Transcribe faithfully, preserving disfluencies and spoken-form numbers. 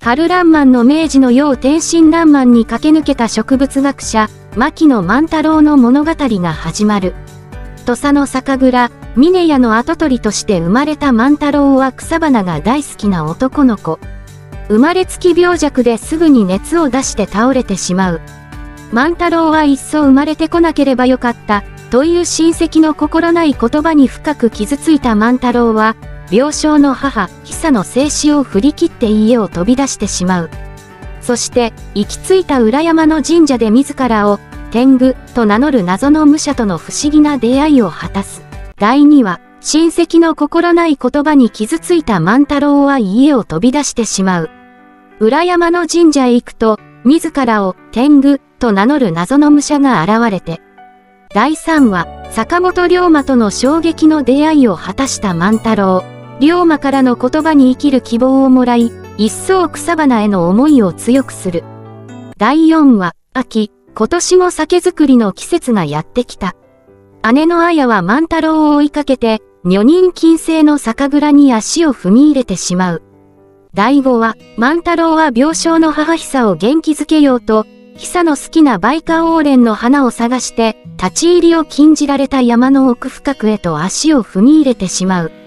春爛漫の明治の世を天真爛漫に駆け抜けた植物学者、牧野万太郎の物語が始まる。土佐の酒蔵、峰屋の跡取りとして生まれた万太郎は草花が大好きな男の子。生まれつき病弱ですぐに熱を出して倒れてしまう。万太郎はいっそ生まれてこなければよかった、という親戚の心ない言葉に深く傷ついた万太郎は、病床の母、久の生死を振り切って家を飛び出してしまう。そして、行き着いた裏山の神社で自らを、天狗と名乗る謎の武者との不思議な出会いを果たす。だいにわ、親戚の心ない言葉に傷ついた万太郎は家を飛び出してしまう。裏山の神社へ行くと、自らを天狗と名乗る謎の武者が現れて。だいさんわ、坂本龍馬との衝撃の出会いを果たした万太郎。龍馬からの言葉に生きる希望をもらい、一層草花への思いを強くする。だいよんわ、秋、今年も酒造りの季節がやってきた。姉の綾は万太郎を追いかけて、女人禁制の酒蔵に足を踏み入れてしまう。だいごわ、万太郎は病床の母久を元気づけようと、久の好きなバイカオウレンの花を探して、立ち入りを禁じられた山の奥深くへと足を踏み入れてしまう。